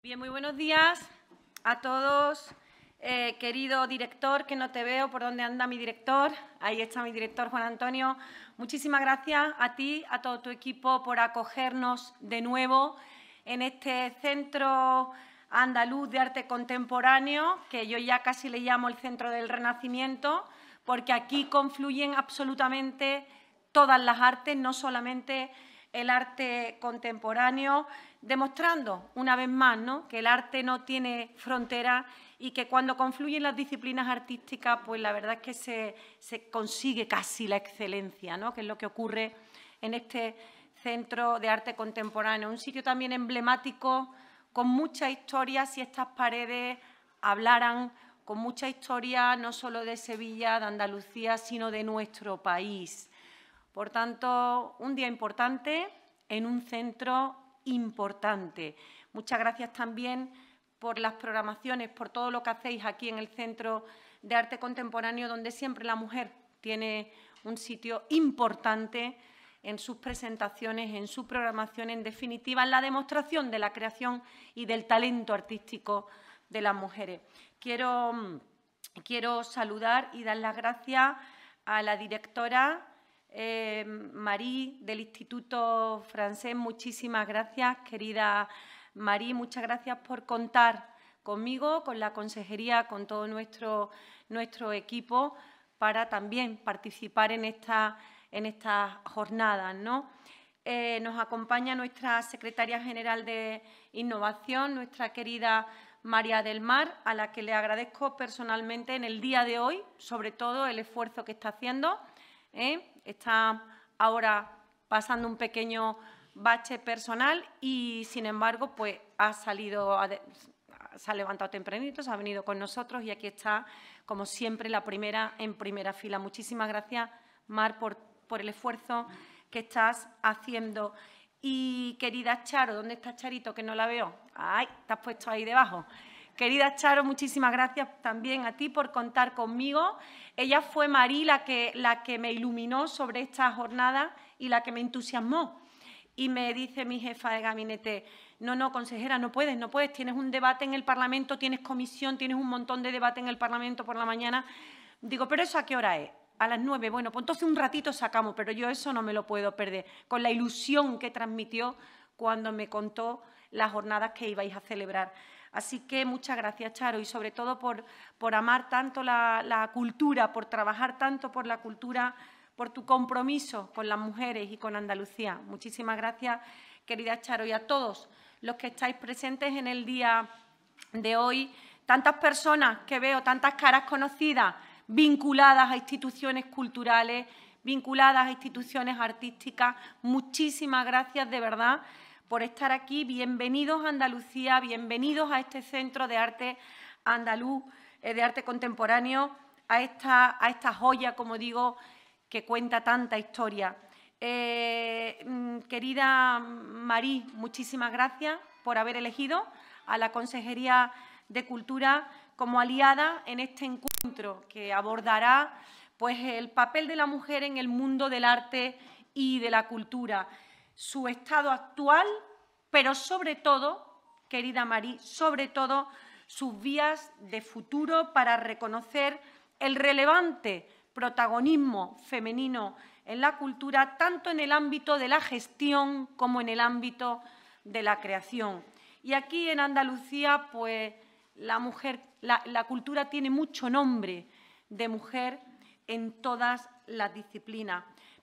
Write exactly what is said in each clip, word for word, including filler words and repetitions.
Bien, muy buenos días a todos. Eh, querido director, que no te veo, ¿por dónde anda mi director? Ahí está mi director, Juan Antonio. Muchísimas gracias a ti, a todo tu equipo, por acogernos de nuevo en este Centro Andaluz de Arte Contemporáneo, que yo ya casi le llamo el Centro del Renacimiento, porque aquí confluyen absolutamente todas las artes, no solamente el arte contemporáneo, demostrando una vez más, ¿no?, que el arte no tiene fronteras y que cuando confluyen las disciplinas artísticas, pues la verdad es que se, se consigue casi la excelencia, ¿no?, que es lo que ocurre en este Centro de Arte Contemporáneo. Un sitio también emblemático, con mucha historia, si estas paredes hablaran, con mucha historia no solo de Sevilla, de Andalucía, sino de nuestro país. Por tanto, un día importante en un centro importante. Muchas gracias también por las programaciones, por todo lo que hacéis aquí en el Centro de Arte Contemporáneo, donde siempre la mujer tiene un sitio importante en sus presentaciones, en su programación, en definitiva, en la demostración de la creación y del talento artístico de las mujeres. Quiero, quiero saludar y dar las gracias a la directora Eh, Marí, del Instituto Francés. Muchísimas gracias, querida Marí. Muchas gracias por contar conmigo, con la consejería, con todo nuestro, nuestro equipo, para también participar en esta, en estas jornadas, ¿no? Eh, nos acompaña nuestra secretaria general de Innovación, nuestra querida María del Mar, a la que le agradezco personalmente en el día de hoy, sobre todo el esfuerzo que está haciendo. ¿Eh? Está ahora pasando un pequeño bache personal y, sin embargo, pues ha salido, se ha levantado tempranito, se ha venido con nosotros y aquí está, como siempre, la primera en primera fila. Muchísimas gracias, Mar, por, por el esfuerzo que estás haciendo. Y, querida Charo, ¿dónde está Charito? Que no la veo. ¡Ay! Te has puesto ahí debajo. Querida Charo, muchísimas gracias también a ti por contar conmigo. Ella fue Marí la que, la que me iluminó sobre esta jornada y la que me entusiasmó. Y me dice mi jefa de gabinete, no, no, consejera, no puedes, no puedes, tienes un debate en el Parlamento, tienes comisión, tienes un montón de debate en el Parlamento por la mañana. Digo, ¿pero eso a qué hora es? A las nueve. Bueno, pues entonces un ratito sacamos, pero yo eso no me lo puedo perder. Con la ilusión que transmitió cuando me contó las jornadas que ibais a celebrar. Así que muchas gracias, Charo, y sobre todo por, por amar tanto la, la cultura, por trabajar tanto por la cultura, por tu compromiso con las mujeres y con Andalucía. Muchísimas gracias, querida Charo, y a todos los que estáis presentes en el día de hoy. Tantas personas que veo, tantas caras conocidas, vinculadas a instituciones culturales, vinculadas a instituciones artísticas. Muchísimas gracias, de verdad, por estar aquí. Bienvenidos a Andalucía, bienvenidos a este Centro de Arte Andaluz, eh, de Arte Contemporáneo, a esta, a esta joya, como digo, que cuenta tanta historia. Eh, querida Marí, muchísimas gracias por haber elegido a la Consejería de Cultura como aliada en este encuentro que abordará, pues, el papel de la mujer en el mundo del arte y de la cultura, su estado actual, pero sobre todo, querida Marí, sobre todo sus vías de futuro para reconocer el relevante protagonismo femenino en la cultura, tanto en el ámbito de la gestión como en el ámbito de la creación. Y aquí en Andalucía, pues, la mujer, la, la cultura tiene mucho nombre de mujer en todas las disciplinas,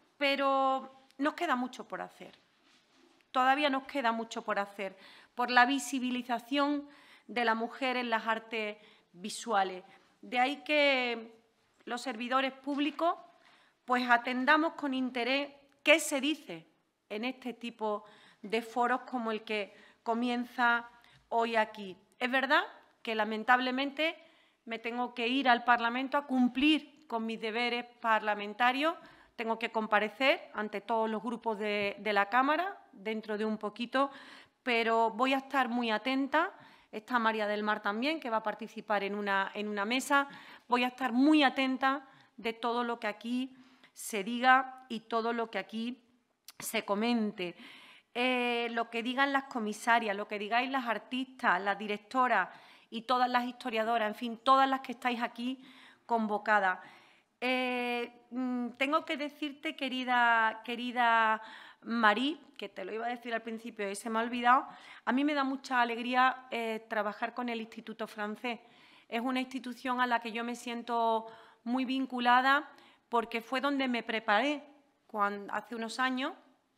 pero nos queda mucho por hacer. Todavía nos queda mucho por hacer por la visibilización de la mujer en las artes visuales. De ahí que los servidores públicos, pues, atendamos con interés qué se dice en este tipo de foros como el que comienza hoy aquí. Es verdad que, lamentablemente, me tengo que ir al Parlamento a cumplir con mis deberes parlamentarios. Tengo que comparecer ante todos los grupos de, de la Cámara dentro de un poquito, pero voy a estar muy atenta. Está María del Mar también, que va a participar en una, en una mesa. Voy a estar muy atenta de todo lo que aquí se diga y todo lo que aquí se comente. eh, lo que digan las comisarias, lo que digáis las artistas, las directoras y todas las historiadoras, en fin, todas las que estáis aquí convocadas. Eh, tengo que decirte, querida, querida Marí, que te lo iba a decir al principio y se me ha olvidado, a mí me da mucha alegría eh, trabajar con el Instituto Francés. Es una institución a la que yo me siento muy vinculada porque fue donde me preparé cuando, hace unos años,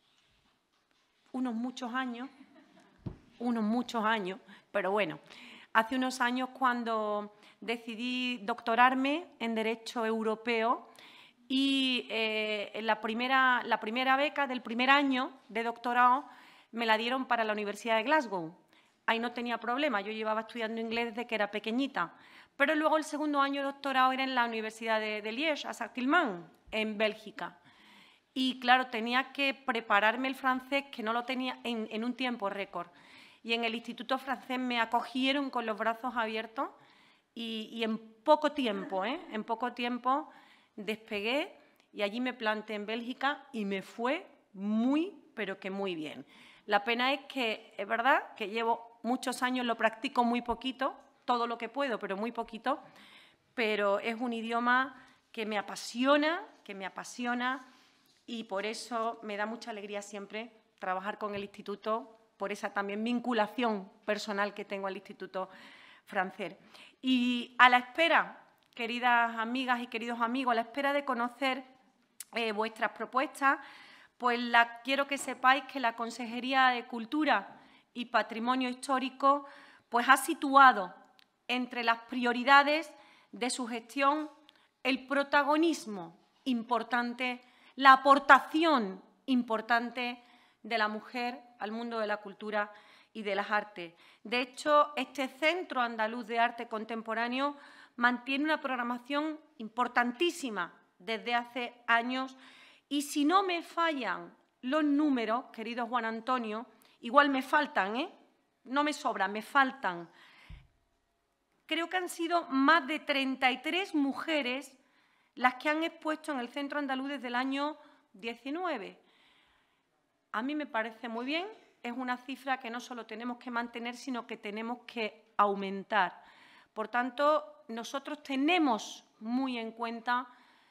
unos muchos años, unos muchos años, pero bueno, hace unos años cuando decidí doctorarme en Derecho Europeo y eh, la, primera, la primera beca del primer año de doctorado me la dieron para la Universidad de Glasgow. Ahí no tenía problema, yo llevaba estudiando inglés desde que era pequeñita. Pero luego el segundo año de doctorado era en la Universidad de, de Liège, a Saint-Quilmant, en Bélgica. Y claro, tenía que prepararme el francés, que no lo tenía en, en un tiempo récord. Y en el Instituto Francés me acogieron con los brazos abiertos y, y en poco tiempo, ¿eh? en poco tiempo despegué y allí me planté en Bélgica y me fue muy, pero que muy bien. La pena es que, es verdad, que llevo muchos años, lo practico muy poquito, todo lo que puedo, pero muy poquito, pero es un idioma que me apasiona, que me apasiona y por eso me da mucha alegría siempre trabajar con el Instituto, por esa también vinculación personal que tengo al Instituto Francés. Y a la espera, queridas amigas y queridos amigos, a la espera de conocer eh, vuestras propuestas, pues la, quiero que sepáis que la Consejería de Cultura y Patrimonio Histórico pues, ha situado entre las prioridades de su gestión el protagonismo importante, la aportación importante de la mujer al mundo de la cultura y de las artes. De hecho, este Centro Andaluz de Arte Contemporáneo mantiene una programación importantísima desde hace años y si no me fallan los números, querido Juan Antonio, igual me faltan, ¿eh? No me sobran, me faltan. Creo que han sido más de treinta y tres mujeres las que han expuesto en el Centro Andaluz desde el año diecinueve. A mí me parece muy bien, es una cifra que no solo tenemos que mantener, sino que tenemos que aumentar. Por tanto, nosotros tenemos muy en cuenta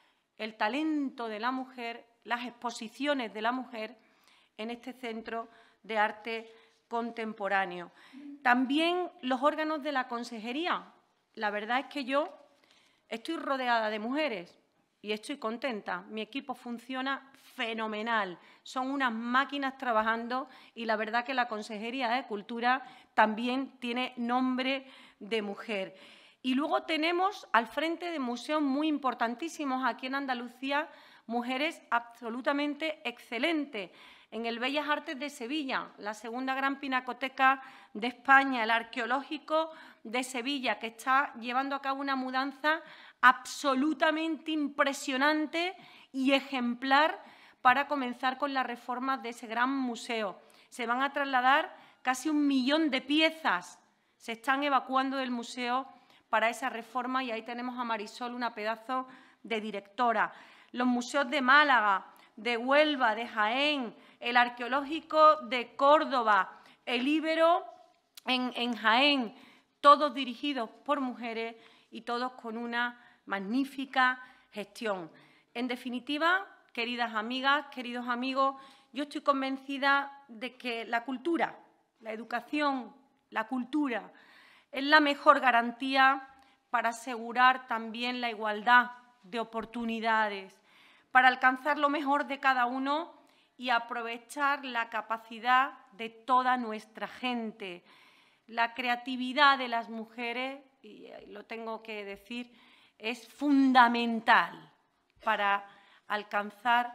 el talento de la mujer, las exposiciones de la mujer en este Centro de Arte Contemporáneo. También los órganos de la consejería. La verdad es que yo estoy rodeada de mujeres y estoy contenta. Mi equipo funciona fenomenal. Son unas máquinas trabajando y la verdad que la Consejería de Cultura también tiene nombre de mujer. Y luego tenemos al frente de museos muy importantísimos aquí en Andalucía, mujeres absolutamente excelentes. En el Bellas Artes de Sevilla, la segunda gran pinacoteca de España, el Arqueológico de Sevilla, que está llevando a cabo una mudanza absolutamente impresionante y ejemplar para comenzar con las reformas de ese gran museo. Se van a trasladar casi un millón de piezas. Se están evacuando del museo para esa reforma y ahí tenemos a Marisol, una pedazo de directora. Los museos de Málaga, de Huelva, de Jaén, el Arqueológico de Córdoba, el Íbero en, en Jaén, todos dirigidos por mujeres y todos con una magnífica gestión. En definitiva, queridas amigas, queridos amigos, yo estoy convencida de que la cultura, la educación, la cultura es la mejor garantía para asegurar también la igualdad de oportunidades, para alcanzar lo mejor de cada uno y aprovechar la capacidad de toda nuestra gente. La creatividad de las mujeres, y lo tengo que decir, es fundamental para alcanzar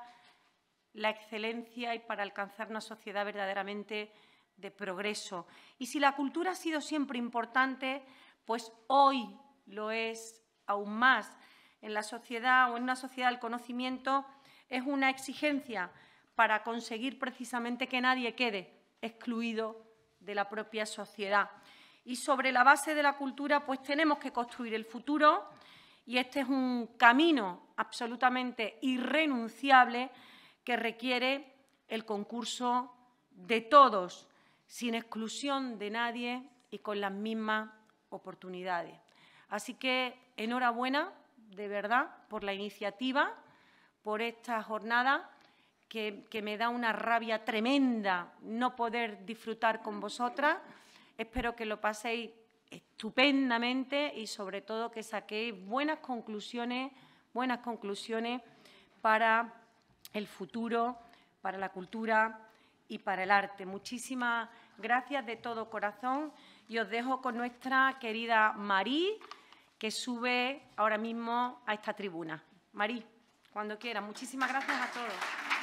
la excelencia y para alcanzar una sociedad verdaderamente de progreso. Y si la cultura ha sido siempre importante, pues hoy lo es aún más. En la sociedad o en una sociedad del conocimiento es una exigencia para conseguir precisamente que nadie quede excluido de la propia sociedad. Y sobre la base de la cultura, pues tenemos que construir el futuro y este es un camino absolutamente irrenunciable que requiere el concurso de todos, sin exclusión de nadie y con las mismas oportunidades. Así que enhorabuena, de verdad, por la iniciativa, por esta jornada, que, que me da una rabia tremenda no poder disfrutar con vosotras. Espero que lo paséis estupendamente y, sobre todo, que saquéis buenas conclusiones, buenas conclusiones para el futuro, para la cultura y para el arte. Muchísimas gracias de todo corazón y os dejo con nuestra querida Marí, que sube ahora mismo a esta tribuna. Marí, cuando quiera. Muchísimas gracias a todos.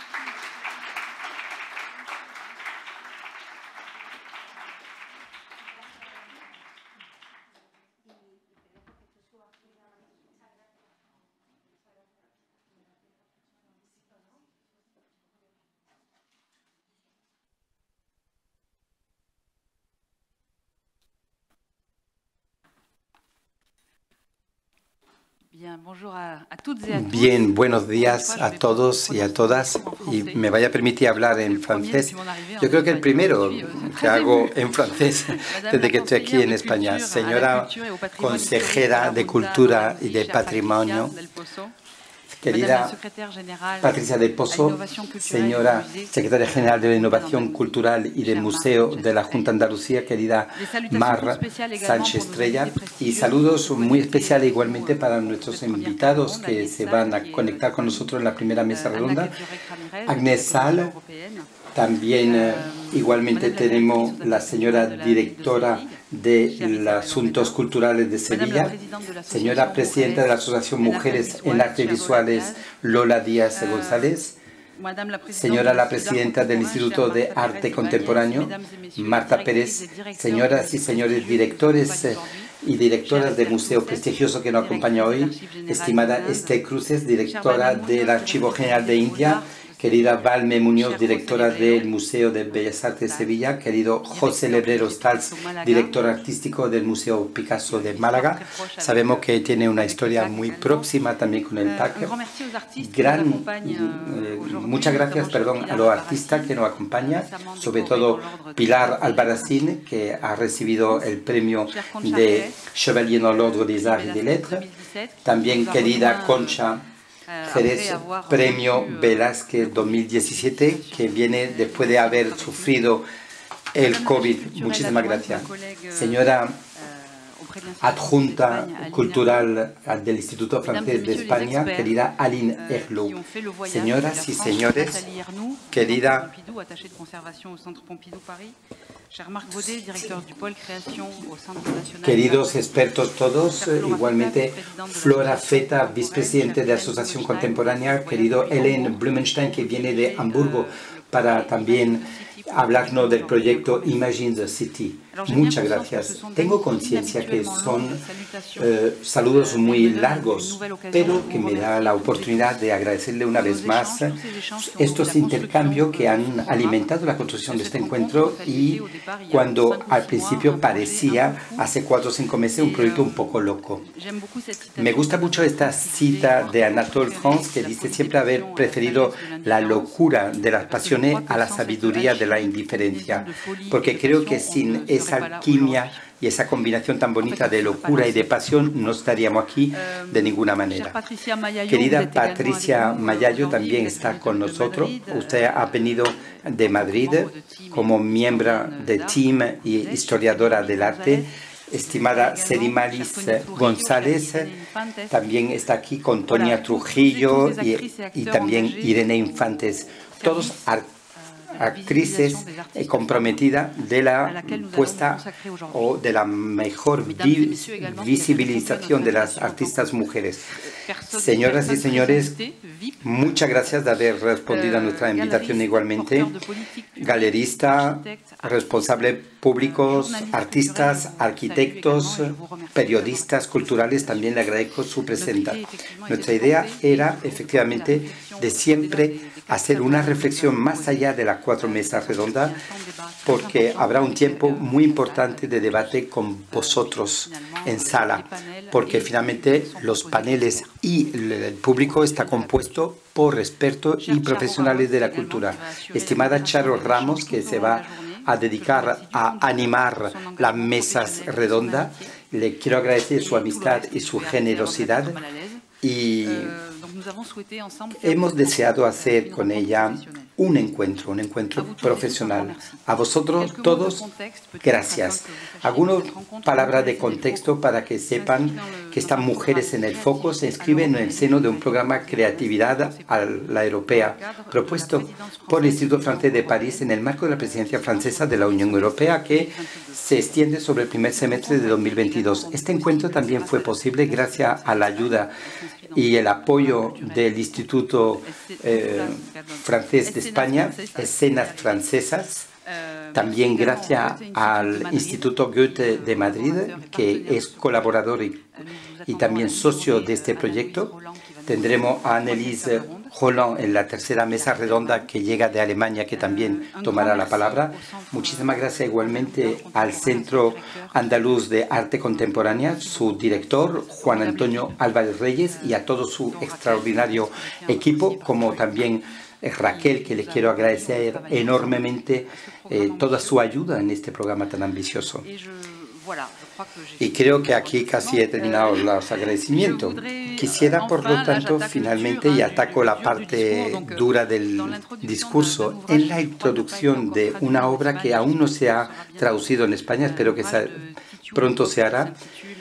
Bien, buenos días a todos y a todas. Y me vaya a permitir hablar en francés. Yo creo que el primero que hago en francés desde que estoy aquí en España. Señora consejera de Cultura y de Patrimonio, querida Patricia del Pozo, señora secretaria general de la Innovación Cultural y del Museo de la Junta de Andalucía, querida Mar Sánchez Estrella, y saludos muy especiales igualmente para nuestros invitados que se van a conectar con nosotros en la primera mesa redonda. Agnès Sal, también eh, igualmente tenemos la señora directora de los Asuntos Culturales de Sevilla, señora presidenta de la Asociación Mujeres en Artes Visuales Lola Díaz González, señora la presidenta del Instituto de Arte Contemporáneo Marta Pérez, señoras y señores directores y directoras de museos prestigiosos que nos acompañan hoy, estimada Esther Cruces, directora del Archivo General de India, querida Valme Muñoz, directora del Museo de Bellas Artes de Sevilla, querido José Lebrero Stals, director artístico del Museo Picasso de Málaga. Sabemos que tiene una historia muy próxima también con el P A C. Gran, eh, muchas gracias perdón, a los artistas que nos acompañan, sobre todo Pilar Albarracín, que ha recibido el premio de Chevalier dans l'Ordre des Arts et des Lettres. También querida Concha Jerez, Premio Velázquez dos mil diecisiete, que viene después de haber sufrido el COVID. Muchísimas gracias. Señora adjunta cultural del Instituto Francés de España, querida Aline Herlou. Señoras y señores, querida queridos expertos todos, igualmente Flora Feta, vicepresidente de la Asociación Contemporánea, querido Hélène Blumenstein, que viene de Hamburgo para también hablarnos del proyecto Imagine the City. Muchas gracias. Tengo conciencia que son eh, saludos muy largos, pero que me da la oportunidad de agradecerle una vez más estos intercambios que han alimentado la construcción de este encuentro y cuando al principio parecía, hace cuatro o cinco meses, un proyecto un poco loco. Me gusta mucho esta cita de Anatole France que dice siempre haber preferido la locura de las pasiones a la sabiduría de la indiferencia, porque creo que sin esa alquimia y esa combinación tan bonita de locura y de pasión no estaríamos aquí de ninguna manera. Querida Patricia Mayallo también está con nosotros. Usted ha venido de Madrid como miembro de Team y historiadora del arte. Estimada Serimalis González, también está aquí con Tonia Trujillo y, y también Irene Infantes, todos artistas, actrices comprometidas de la puesta o de la mejor vi visibilización de las artistas mujeres. Señoras y señores, muchas gracias de haber respondido a nuestra invitación igualmente. Galerista, responsables públicos, artistas, arquitectos, periodistas culturales, también le agradezco su presencia. Nuestra idea era efectivamente de siempre hacer una reflexión más allá de las cuatro mesas redondas, porque habrá un tiempo muy importante de debate con vosotros en sala, porque finalmente los paneles y el público está compuesto por expertos y profesionales de la cultura. Estimada Charo Ramos, que se va a dedicar a animar las mesas redondas, le quiero agradecer su amistad y su generosidad y hemos deseado hacer con ella un encuentro, un encuentro profesional. A vosotros todos, gracias. Algunas palabras de contexto para que sepan que estas mujeres en el foco se inscriben en el seno de un programa Creatividad a la Europea, propuesto por el Instituto Francés de París en el marco de la presidencia francesa de la Unión Europea, que se extiende sobre el primer semestre de dos mil veintidós. Este encuentro también fue posible gracias a la ayuda y el apoyo del Instituto eh, Francés de España, Escenas Francesas, también gracias al Instituto Goethe de Madrid, que es colaborador y, y también socio de este proyecto. Tendremos a Anneliese Holland en la tercera mesa redonda que llega de Alemania, que también tomará la palabra. Muchísimas gracias igualmente al Centro Andaluz de Arte Contemporánea, su director, Juan Antonio Álvarez Reyes, y a todo su extraordinario equipo, como también Raquel, que les quiero agradecer enormemente eh, toda su ayuda en este programa tan ambicioso. Y creo que aquí casi he terminado los agradecimientos. Quisiera, por lo tanto, finalmente, y ataco la parte dura del discurso, en la introducción de una obra que aún no se ha traducido en España, espero que se, pronto se hará,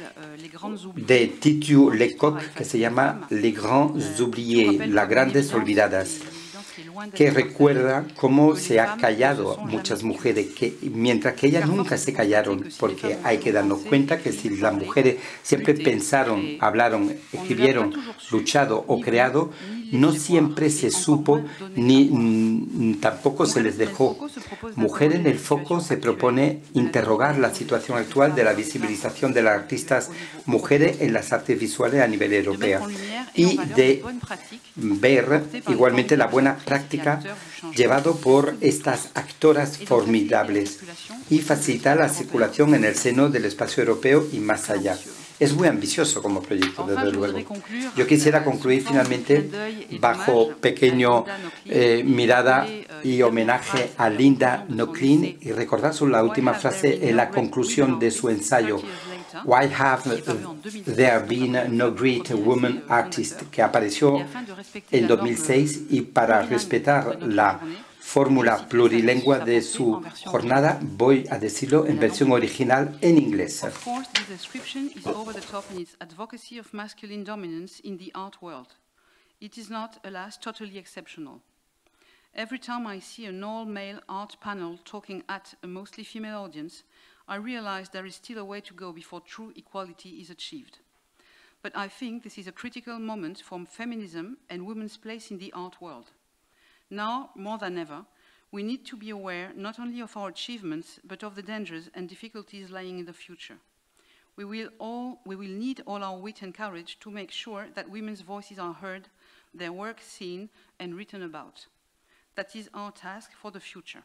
de Titiou Lecoq, que se llama Les Grands Oubliés, las grandes olvidadas, que recuerda cómo se ha callado a muchas mujeres, que, mientras que ellas nunca se callaron, porque hay que darnos cuenta que si las mujeres siempre pensaron, hablaron, escribieron, luchado o creado, no siempre se supo ni mm, tampoco se les dejó. Mujer en el foco se propone interrogar la situación actual de la visibilización de las artistas mujeres en las artes visuales a nivel europeo y de ver igualmente la buena práctica llevado por estas actoras formidables y facilitar la circulación en el seno del espacio europeo y más allá. Es muy ambicioso como proyecto, desde luego. Yo quisiera concluir finalmente bajo pequeño eh, mirada y homenaje a Linda Nochlin y recordar solo la última frase en la conclusión de su ensayo, Why have there been no great woman artist, que apareció en dos mil seis, y para respetar la fórmula plurilingüe de su jornada, voy a decirlo en versión original en inglés. Of course, this description is over the top in its advocacy of masculine dominance in the art world. It is not, alas, totally exceptional. Every time I see an all-male art panel talking at a mostly female audience, I realize there is still a way to go before true equality is achieved. But I think this is a critical moment for feminism and women's place in the art world. Now, more than ever, we need to be aware not only of our achievements, but of the dangers and difficulties lying in the future. We will, all, we will need all our wit and courage to make sure that women's voices are heard, their work seen and written about. That is our task for the future.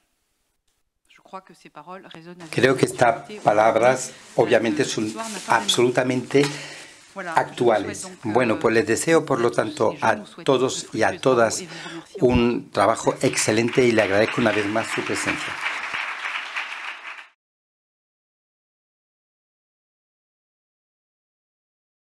Creo que estas palabras obviamente son absolutamente actuales. Bueno, pues les deseo, por lo tanto, a todos y a todas un trabajo excelente y le agradezco una vez más su presencia.